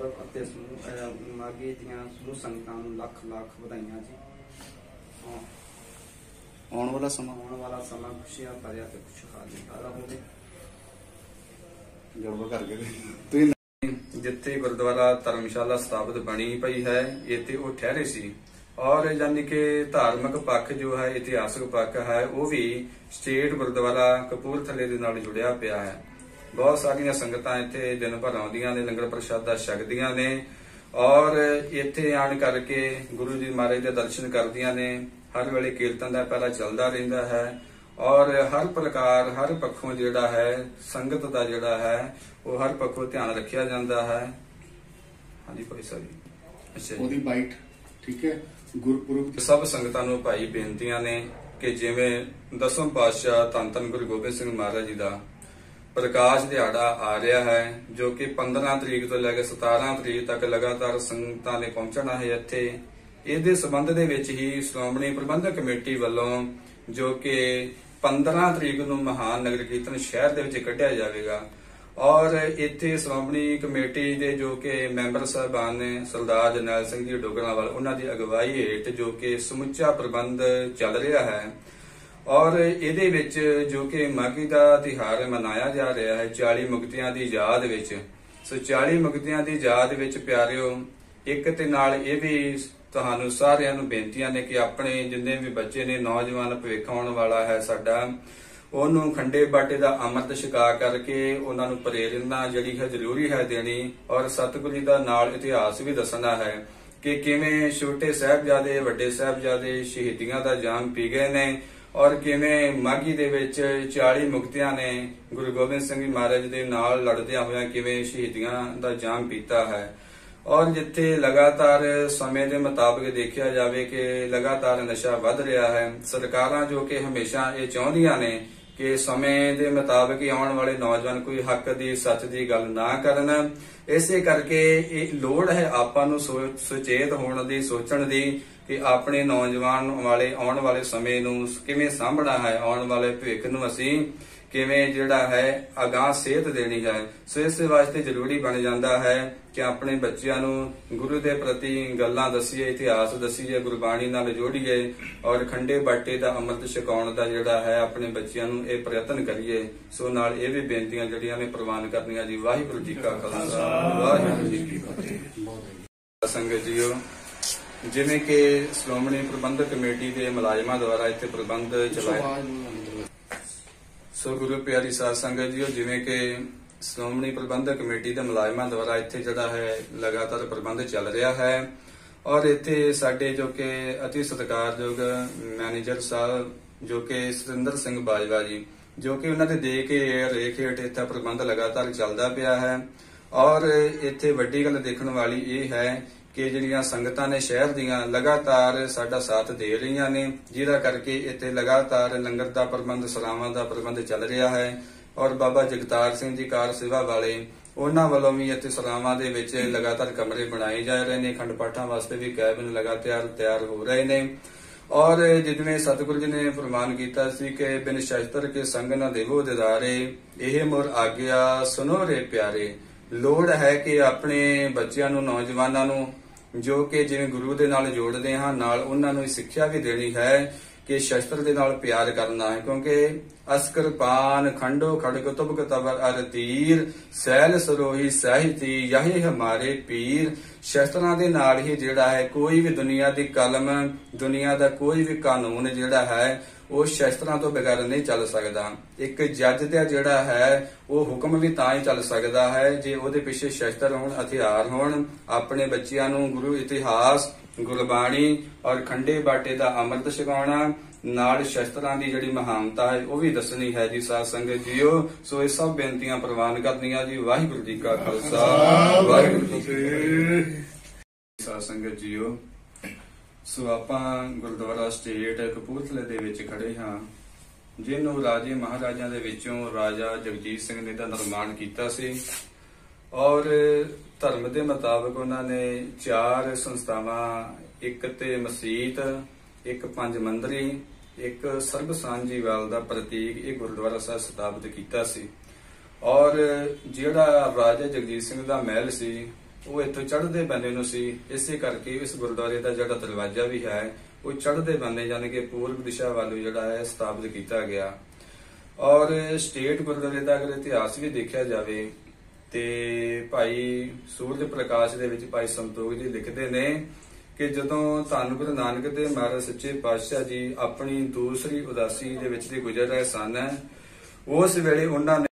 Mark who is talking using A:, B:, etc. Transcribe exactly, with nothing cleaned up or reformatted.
A: ਅਤੇ ਸਮੂਹ ਮਾਘੀ ਦੀਆਂ ਸਮੂਹ ਸੰਗਤਾਂ ਨੂੰ ਲੱਖ ਲੱਖ ਵਧਾਈਆਂ ਜੀ।
B: ਆਉਣ ਵਾਲਾ ਸਮਾਂ
A: ਆਉਣ ਵਾਲਾ ਸਮਾਂ ਖੁਸ਼ੀਆਂ ਭਰਿਆ ਤੇ ਖੁਸ਼ਹਾਲੀ ਭਰਿਆ ਹੋਵੇ।
B: ਜੋਬ ਕਰਕੇ ਤੁਸੀਂ
A: ਜਿੱਥੇ ਗੁਰਦੁਆਰਾ ਧਰਮਸ਼ਾਲਾ ਸਥਾਪਿਤ ਬਣੀ ਪਈ ਹੈ ਇੱਥੇ ਉਹ ਠਹਿਰੇ ਸੀ ਔਰ ਯਾਨੀ ਕਿ ਧਾਰਮਿਕ ਪੱਖ ਜੋ ਹੈ ਇਤਿਹਾਸਕ ਪੱਖ ਹੈ ਉਹ ਵੀ ਸਟੇਟ ਗੁਰਦੁਆਰਾ ਕਪੂਰਥਲੇ ਦੇ ਨਾਲ ਜੁੜਿਆ ਪਿਆ ਹੈ। ਬਹੁਤ ਸਾਰੀਆਂ ਸੰਗਤਾਂ ਇੱਥੇ ਦਿਨ ਭਰ ਆਉਂਦੀਆਂ ਨੇ, ਲੰਗਰ ਪ੍ਰਸ਼ਾਦਾ ਛਕਦੀਆਂ ਨੇ ਔਰ ਇੱਥੇ ਆਣ ਕਰਕੇ ਗੁਰੂ ਜੀ ਮਹਾਰਾਜ ਦੇ ਦਰਸ਼ਨ ਕਰਦੀਆਂ ਨੇ। ਹਰ ਵੇਲੇ ਕੀਰਤਨ ਦਾ ਪਹਿਰਾ ਚੱਲਦਾ ਰਹਿੰਦਾ ਹੈ ਔਰ ਹਰ ਪ੍ਰਕਾਰ ਹਰ ਪੱਖੋਂ ਜਿਹੜਾ ਹੈ ਸੰਗਤ ਦਾ ਜਿਹੜਾ ਹੈ ਉਹ ਹਰ ਪੱਖੋਂ ਧਿਆਨ ਰੱਖਿਆ ਜਾਂਦਾ ਹੈ। ਹਾਂਜੀ ਭਾਈ ਸਾਹਿਬ ਜੀ। ਅੱਛਾ
B: ਉਹਦੀ ਬਾਈਟ ਠੀਕ ਹੈ। ਗੁਰਪੁਰਬ
A: ਸਭ ਸੰਗਤਾਂ ਨੂੰ ਭਾਈ ਬੇਨਤੀਆਂ ਨੇ ਕਿ ਜਿਵੇਂ ਦਸਮ ਪਾਤਸ਼ਾਹ ਧੰਨ ਧੰਨ ਗੁਰੂ ਗੋਬਿੰਦ ਸਿੰਘ ਮਹਾਰਾਜ ਜੀ ਦਾ ਪ੍ਰਕਾਸ਼ ਦਿਹਾੜਾ ਆ ਰਿਹਾ ਹੈ ਜੋ ਕਿ ਪੰਦਰਾਂ ਤਰੀਕ ਤੋਂ ਲੈ ਕੇ ਸਤਾਰਾਂ ਤਰੀਕ ਤੱਕ ਲਗਾਤਾਰ ਸੰਗਤਾਂ ਨੇ ਪਹੁੰਚਣਾ ਹੈ ਇੱਥੇ। ਇਹਦੇ ਸੰਬੰਧ ਦੇ ਵਿੱਚ ਹੀ ਸ਼੍ਰੋਮਣੀ ਪ੍ਰਬੰਧਕ ਕਮੇਟੀ ਵੱਲੋਂ ਜੋ ਕਿ ਪੰਦਰਾਂ ਤਰੀਕ ਨੂੰ ਮਹਾਨ ਨਗਰ ਕੀਰਤਨ ਸ਼ਹਿਰ ਦੇ ਵਿੱਚ ਕੱਢਿਆ ਜਾਵੇਗਾ ਔਰ ਇੱਥੇ ਸ਼੍ਰੋਮਣੀ ਕਮੇਟੀ ਦੇ ਜੋ ਕਿ ਮੈਂਬਰ ਸਾਹਿਬਾਨ ਨੇ ਸਰਦਾਰ ਜਰਨੈਲ ਸਿੰਘ ਜੀ ਡੋਗਰਾਵਾਲ ਉਹਨਾਂ ਦੀ ਅਗਵਾਈ ਹੇਠ ਜੋ ਕਿ ਸਮੁੱਚਾ ਪ੍ਰਬੰਧ ਚੱਲ ਰਿਹਾ ਹੈ ਔਰ ਇਹਦੇ ਵਿੱਚ ਜੋ ਕਿ ਮਾਘੀ ਦਾ ਤਿਉਹਾਰ ਮਨਾਇਆ ਜਾ ਰਿਹਾ ਹੈ ਚਾਲੀ ਮੁਕਤਿਆਂ ਦੀ ਯਾਦ ਵਿੱਚ। ਸੋ ਚਾਲੀ ਮੁਕਤਿਆਂ ਦੀ ਯਾਦ ਵਿੱਚ ਪਿਆਰਿਓ ਇੱਕ ਤੇ ਨਾਲ ਇਹ ਵੀ ਤੁਹਾਨੂੰ ਸਾਰਿਆਂ ਨੂੰ ਬੇਨਤੀਆਂ ਨੇ ਕਿ ਆਪਣੇ ਜਿੰਨੇ ਵੀ ਬੱਚੇ ਨੇ, ਨੌਜਵਾਨ ਭਵਿੱਖ ਆਉਣ ਵਾਲਾ ਹੈ ਸਾਡਾ, ਉਹਨੂੰ ਖੰਡੇ ਬਾਟੇ ਦਾ ਅੰਮ੍ਰਿਤ ਛਕਾ ਕਰਕੇ ਉਹਨਾਂ ਨੂੰ ਪ੍ਰੇਰਨਾ ਜਿਹੜੀ ਹੈ ਜ਼ਰੂਰੀ ਹੈ ਦੇਣੀ ਔਰ ਸਤਿਗੁਰੂ ਜੀ ਦਾ ਨਾਲ ਇਤਿਹਾਸ ਵੀ ਦੱਸਣਾ ਹੈ ਕਿ ਕਿਵੇਂ ਛੋਟੇ ਸਾਹਿਬਜ਼ਾਦੇ ਵੱਡੇ ਸਾਹਿਬਜ਼ਾਦੇ ਸ਼ਹੀਦੀਆਂ ਦਾ ਜਾਮ ਪੀ ਗਏ ਨੇ ਔਰ ਕਿਵੇਂ ਮਾਘੀ ਦੇ ਵਿੱਚ ਚਾਲੀ ਮੁਕਤਿਆਂ ਨੇ ਗੁਰੂ ਗੋਬਿੰਦ ਸਿੰਘ ਜੀ ਮਹਾਰਾਜ ਦੇ ਨਾਲ ਲੜਦਿਆਂ ਹੋਇਆਂ ਕਿਵੇਂ ਸ਼ਹੀਦੀਆਂ ਦਾ ਜਾਮ ਪੀਤਾ ਹੈ। ਔਰ ਜਿੱਥੇ ਲਗਾਤਾਰ ਸਮੇਂ ਦੇ ਮੁਤਾਬਕ ਦੇਖਿਆ ਜਾਵੇ ਕਿ ਲਗਾਤਾਰ ਨਸ਼ਾ ਵੱਧ ਰਿਹਾ ਹੈ, ਸਰਕਾਰਾਂ ਜੋ ਕਿ ਹਮੇਸ਼ਾ ਇਹ ਚਾਹੁੰਦੀਆਂ ਨੇ ਕਿ ਸਮੇਂ ਦੇ ਮੁਤਾਬਕ ਹੀ ਆਉਣ ਵਾਲੇ ਨੌਜਵਾਨ ਕੋਈ ਹੱਕ ਦੀ ਸੱਚ ਦੀ ਗੱਲ ਨਾ ਕਰਨ। ਇਸੇ ਕਰਕੇ ਇਹ ਲੋੜ ਹੈ ਆਪਾਂ ਨੂੰ ਸੁਚੇਤ ਹੋਣ ਦੀ, ਸੋਚਣ ਦੀ ਕਿ ਆਪਣੇ ਨੌਜਵਾਨ ਵਾਲੇ ਆਉਣ ਵਾਲੇ ਸਮੇਂ ਨੂੰ ਕਿਵੇਂ ਸਾਂਭਣਾ ਹੈ, ਆਉਣ ਵਾਲੇ ਭਵਿੱਖ ਨੂੰ ਅਸੀਂ ਕਿਵੇਂ ਜਿਹੜਾ ਹੈ ਅਗਾਂਹ ਸੇਧ ਦੇਣੀ ਹੈ। ਸੋ ਇਸ ਵਾਸਤੇ ਜ਼ਰੂਰੀ ਬਣ ਜਾਂਦਾ ਹੈ ਕਿ ਆਪਣੇ ਬੱਚਿਆਂ ਨੂੰ ਗੁਰੂ ਦੇ ਪ੍ਰਤੀ ਗੱਲਾਂ ਦੱਸੀਏ, ਇਤਿਹਾਸ ਦੱਸੀਏ, ਗੁਰਬਾਣੀ ਨਾਲ ਜੋੜੀਏ ਔਰ ਖੰਡੇ ਬਾਟੇ ਦਾ ਅੰਮ੍ਰਿਤ ਛਕਾਉਣ ਦਾ ਜਿਹੜਾ ਹੈ ਆਪਣੇ ਬੱਚਿਆਂ ਨੂੰ ਇਹ ਪ੍ਰਯਤਨ ਕਰੀਏ। ਸੋ ਨਾਲ ਇਹ ਵੀ ਬੇਨਤੀਆਂ ਜਿਹੜੀਆਂ ਨੇ ਪ੍ਰਵਾਨ ਕਰਨੀਆਂ ਜੀ। ਵਾਹਿਗੁਰੂ ਜੀ ਕਾ ਖਾਲਸਾ, ਵਾਹਿਗੁਰੂ ਜੀ ਕੀ ਫਤਿਹ। ਸੰਗਤ ਜੀਓ, ਜਿਵੇਂ ਕਿ ਸ਼੍ਰੋਮਣੀ ਪ੍ਰਬੰਧਕ ਕਮੇਟੀ ਦੇ ਮੁਲਾਜ਼ਮਾਂ ਦੁਆਰਾ ਇੱਥੇ ਪ੍ਰਬੰਧ ਚਲਾਇਆ, ਸੋ ਗੁਰੂ ਪਿਆਰੀ ਸਾਧ ਸੰਗਤ ਜੀਓ, ਜਿਵੇਂ ਕਿ ਸ਼੍ਰੋਮਣੀ ਪ੍ਰਬੰਧਕ ਕਮੇਟੀ ਦੇ ਮੁਲਾਜ਼ਮਾਂ ਦੁਆਰਾ ਇੱਥੇ ਜਿਹੜਾ ਹੈ ਲਗਾਤਾਰ ਪ੍ਰਬੰਧ ਚੱਲ ਰਿਹਾ ਹੈ ਔਰ ਇੱਥੇ ਸਾਡੇ ਜੋ ਕਿ ਅਤੀ ਸਤਿਕਾਰਯੋਗ ਮੈਨੇਜਰ ਸਾਹਿਬ ਜੋ ਕਿ ਸਤਿੰਦਰ ਸਿੰਘ ਬਾਜਵਾ ਜੀ ਜੋ ਕਿ ਉਹਨਾਂ ਦੇ ਦੇ ਕੇ ਰੇਖ ਹੇਠ ਇੱਥੇ ਪ੍ਰਬੰਧ ਲਗਾਤਾਰ ਚੱਲਦਾ ਪਿਆ ਹੈ ਔਰ ਇੱਥੇ ਵੱਡੀ ਗੱਲ ਦੇਖਣ ਵਾਲੀ ਇਹ ਹੈ ਕਿ ਜਿਹੜੀਆਂ ਸੰਗਤਾਂ ਨੇ ਸ਼ਹਿਰ ਦੀਆਂ ਲਗਾਤਾਰ ਸਾਡਾ ਸਾਥ ਦੇ ਰਹੀਆਂ ਨੇ, ਜਿਹਦਾ ਕਰਕੇ ਇੱਥੇ ਲਗਾਤਾਰ ਲੰਗਰ ਦਾ ਪ੍ਰਬੰਧ, ਸਲਾਵਾਂ ਦਾ ਪ੍ਰਬੰਧ ਚੱਲ ਰਿਹਾ ਹੈ ਔਰ ਬਾਬਾ ਜਗਤਾਰ ਸਿੰਘ ਜੀ ਕਾਰ ਸੇਵਾ ਵਾਲੇ ਉਹਨਾਂ ਵੱਲੋਂ ਵੀ ਇੱਥੇ ਸਲਾਵਾਂ ਦੇ ਵਿੱਚ ਲਗਾਤਾਰ ਕਮਰੇ ਬਣਾਏ ਜਾ ਰਹੇ ਨੇ। ਖੰਡ ਪਾਠਾਂ ਵਾਸਤੇ ਵੀ ਕੈਬਿਨ ਲਗਾਤਾਰ ਤਿਆਰ ਹੋ ਰਹੇ ਨੇ ਔਰ ਜਿਵੇਂ ਸਤਿਗੁਰੂ ਜੀ ਨੇ ਫਰਮਾਨ ਕੀਤਾ ਸੀ ਕਿ ਬਿਨ ਸ਼ਸਤਰ ਕੇ ਸੰਗ ਨਾ ਦੇਵੋ ਦਿਦਾਰੇ, ਇਹ ਮੁਰ ਆਗਿਆ ਸੁਨੋ ਰੇ ਪਿਆਰੇ। ਲੋੜ ਹੈ ਕਿ ਆਪਣੇ ਬੱਚਿਆਂ ਨੂੰ, ਨੌਜਵਾਨਾਂ ਨੂੰ ਜੋ ਕਿ ਜਿਵੇਂ ਗੁਰੂ ਦੇ ਨਾਲ ਜੋੜਦੇ ਹਾਂ, ਨਾਲ ਉਹਨਾਂ ਨੂੰ ਸਿੱਖਿਆ ਵੀ ਦੇਣੀ ਹੈ ਕਿ ਸ਼ਸਤਰ ਦੇ ਨਾਲ ਪਿਆਰ ਕਰਨਾ ਹੈ ਕਿਉਂਕਿ ਅਸਕਰ ਪਾਨ ਖੰਡੋ ਖੜਗ ਤੁਬਕ ਤਬਰ ਅਰ ਤੀਰ ਸੈਲ ਸਰੋਹੀ ਸਾਹਿਤੀ ਯਹੀ ਹਮਾਰੇ ਪੀਰ। ਸ਼ਸਤਰਾਂ ਦੇ ਨਾਲ ਹੀ ਜਿਹੜਾ ਹੈ ਕੋਈ ਵੀ ਦੁਨੀਆ ਦੀ ਕਲਮ, ਦੁਨੀਆ ਦਾ ਕੋਈ ਵੀ ਕਾਨੂੰਨ ਜਿਹੜਾ ਹੈ ਉਹ ਸ਼ਸਤਰਾਂ ਤੋਂ ਬਗੈਰ ਨਹੀਂ ਚੱਲ ਸਕਦਾ। ਇੱਕ ਜੱਜ ਦਾ ਜਿਹੜਾ ਹੈ ਉਹ ਹੁਕਮ ਵੀ ਤਾਂ ਹੀ ਚੱਲ ਸਕਦਾ ਹੈ ਜੇ ਉਹਦੇ ਪਿੱਛੇ ਸ਼ਸਤਰ ਹੋਣ, ਹਥਿਆਰ ਹੋਣ। ਆਪਣੇ ਬੱਚਿਆਂ ਨੂੰ ਗੁਰੂ ਇਤਿਹਾਸ, ਗੁਰਬਾਣੀ ਔਰ ਖੰਡੇ ਬਾਟੇ ਦਾ ਅੰਮ੍ਰਿਤ ਛਕਾਉਣਾ, ਨਾਲ ਸ਼ਸਤਰਾਂ ਦੀ ਜਿਹੜੀ ਮਹਾਨਤਾ ਹੈ ਉਹ ਵੀ ਦੱਸਣੀ ਹੈ ਜੀ ਸਾਧ ਸੰਗਤ ਜੀਓ। ਸੋ ਇਹ ਸਭ ਬੇਨਤੀਆਂ ਪ੍ਰਵਾਨ ਕਰਨੀਆਂ ਜੀ। ਵਾਹਿਗੁਰੂ ਜੀ ਕਾ ਖਾਲਸਾ, ਵਾਹਿਗੁਰੂ ਜੀ ਕੀ ਫਤਿਹ। ਸਾਧ ਸੰਗਤ ਜੀਓ, ਸੋ ਆਪਾਂ ਗੁਰਦੁਆਰਾ ਸਟੇਟ ਕਪੂਰਥਲੇ ਦੇ ਵਿੱਚ ਖੜੇ ਹਾਂ, ਜਿਹਨੂੰ ਰਾਜੇ ਮਹਾਰਾਜਿਆਂ ਦੇ ਵਿੱਚੋਂ ਰਾਜਾ ਜਗਜੀਤ ਸਿੰਘ ਨੇ ਦਾ ਨਿਰਮਾਣ ਕੀਤਾ ਸੀ ਔਰ ਧਰਮ ਦੇ ਮੁਤਾਬਕ ਉਹਨਾਂ ਨੇ ਚਾਰ ਸੰਸਥਾਵਾਂ, ਇੱਕ ਤੇ ਮਸਜਿਦ, ਇੱਕ ਪੰਜ ਮੰਦਰੀ, ਇੱਕ ਸਰਬ ਸਾਂਝੀਵਾਲ ਦਾ ਪ੍ਰਤੀਕ ਇਹ ਗੁਰਦੁਆਰਾ ਸਾਹਿਬ ਸਥਾਪਿਤ ਕੀਤਾ ਸੀ ਔਰ ਜਿਹੜਾ ਰਾਜਾ ਜਗਜੀਤ ਸਿੰਘ ਦਾ ਮਹਿਲ ਸੀ ਉਹ ਇੱਥੋਂ ਚੜ੍ਹਦੇ ਬੰਨੇ ਨੂੰ ਸੀ। ਇਸੇ ਕਰਕੇ ਇਸ ਗੁਰਦੁਆਰੇ ਦਾ ਜਿਹੜਾ ਦਰਵਾਜ਼ਾ ਵੀ ਹੈ ਉਹ ਚੜ੍ਹਦੇ ਬੰਨੇ ਯਾਨੀ ਕਿ ਪੂਰਬ ਦਿਸ਼ਾ ਵੱਲ ਜਿਹੜਾ ਹੈ ਸਥਾਪਿਤ ਕੀਤਾ ਗਿਆ। ਔਰ ਸਟੇਟ ਗੁਰਦੁਆਰੇ ਦਾ ਅਗਰ ਇਤਿਹਾਸ ਵੀ ਦੇਖਿਆ ਜਾਵੇ ਤੇ ਭਾਈ ਸੂਰਜ ਪ੍ਰਕਾਸ਼ ਦੇ ਵਿੱਚ ਭਾਈ ਸੰਤੋਖ ਜੀ ਲਿਖਦੇ ਨੇ ਕਿ ਜਦੋਂ ਧੰਨ ਗੁਰੂ ਨਾਨਕ ਦੇਵ ਮਹਾਰਾਜ ਸੱਚੇ ਪਾਤਸ਼ਾਹ ਜੀ ਆਪਣੀ ਦੂਸਰੀ ਉਦਾਸੀ ਦੇ ਵਿੱਚ ਦੀ ਗੁਜ਼ਰ ਰਹੇ ਸਨ, ਉਸ ਵੇਲੇ ਉਹਨਾਂ ਨੇ